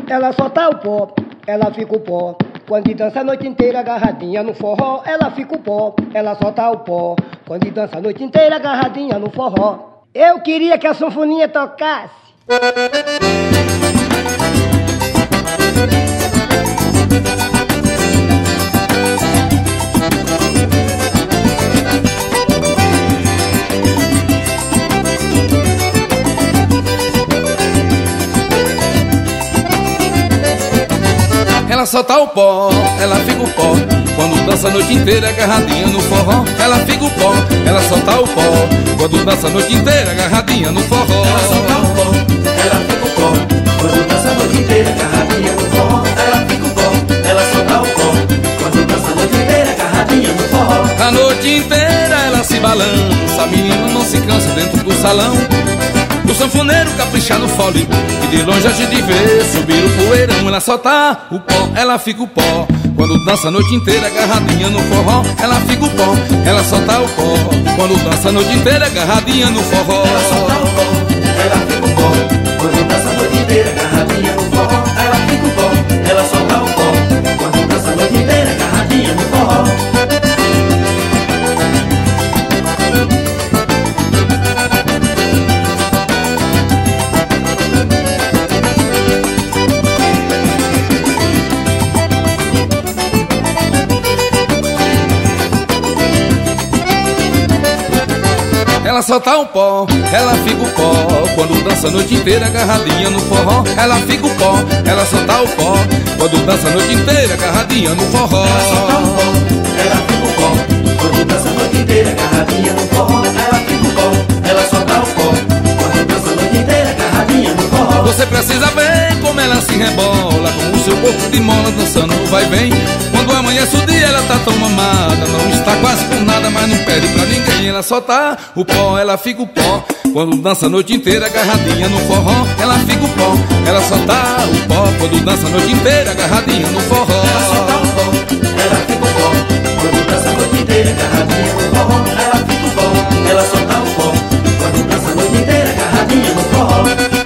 ela solta o pó, ela fica o pó. Quando dança a noite inteira agarradinha no forró, ela fica o pó, ela solta o pó. Quando dança a noite inteira agarradinha no forró. Eu queria que a sanfoninha tocasse. Ela solta o pó, ela fica o pó. Quando dança a noite inteira agarradinha no forró, ela fica o pó, ela solta o pó. Quando dança a noite inteira agarradinha no forró, ela solta o pó, ela fica o pó. Quando dança a noite inteira agarradinha no forró, ela fica o pó, ela solta o pó. Quando dança a noite inteira agarradinha no forró. A noite inteira ela se balança, a menina não se cansa dentro do salão. O sanfoneiro capricha no fole, e de longe a gente vê subir o poeirão. Ela solta o pó, ela fica o pó. Quando dança a noite inteira agarradinha no forró, ela fica o pó, ela solta o pó. Quando dança a noite inteira agarradinha no forró, ela solta o pó, ela fica o pó. Quando dança a noite inteira agarradinha no forró, ela fica o pó, ela solta o pó. Quando dança a noite inteira agarradinha no forró. ela solta o pó, ela fica o pó. Quando dança a noite inteira agarradinha no forró, ela fica o pó, ela solta o pó. Quando dança a noite inteira agarradinha no forró, ela solta o pó, ela fica o pó. Quando dança a noite inteira agarradinha no forró, ela fica o pó, ela solta o pó. Quando dança a noite inteira agarradinha no forró. Você precisa ver como ela se rebola, com o seu corpo de mola dançando vai bem. Quando amanhece o dia ela tá tão mamada, não está quase com nada, mas não pede pra ninguém. Ela solta o pó, ela fica o pó. Quando dança a noite inteira agarradinha no forró, ela fica o pó, ela solta o pó. Quando dança a noite inteira agarradinha no forró, ela solta o pó, ela fica o pó. Quando dança a noite inteira agarradinha no forró, ela fica o pó, ela solta o pó. Quando dança a noite inteira agarradinha no forró.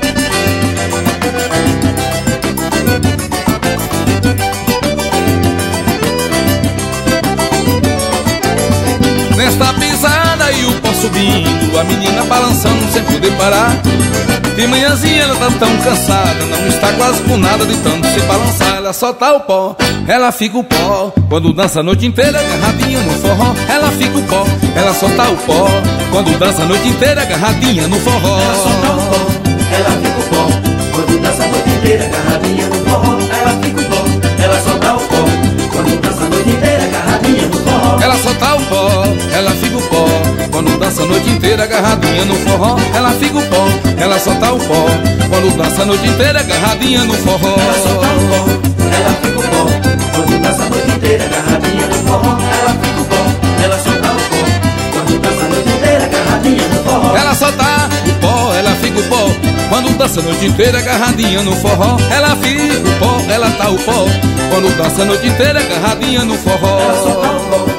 nesta pisada e o pó subindo, a menina balançando sem poder parar. De manhãzinha ela tá tão cansada, não está quase com nada de tanto se balançar. Ela solta o pó, ela fica o pó. Quando dança a noite inteira agarradinha no forró, ela fica o pó, ela solta o pó. Quando dança a noite inteira agarradinha no forró, ela solta o pó, ela fica o pó. Quando dança a noite inteira agarradinha no forró, ela fica o pó, ela solta o pó. Quando dança a noite inteira agarradinha no forró, ela solta o pó, ela fica o pó. Quando dança a noite inteira agarradinha no forró, ela fica o pó, ela solta o pó. Quando dança a noite inteira agarradinha no forró, ela solta o pó, ela fica o pó. Quando dança a noite inteira agarradinha no forró, ela fica o pó, ela solta o pó. Quando dança a noite inteira agarradinha no forró, ela solta o pó, ela fica o pó. Quando dança a noite inteira agarradinha no forró, ela fica o pó, ela tá o pó. Quando dança a noite inteira agarradinha no forró, ela solta o pó.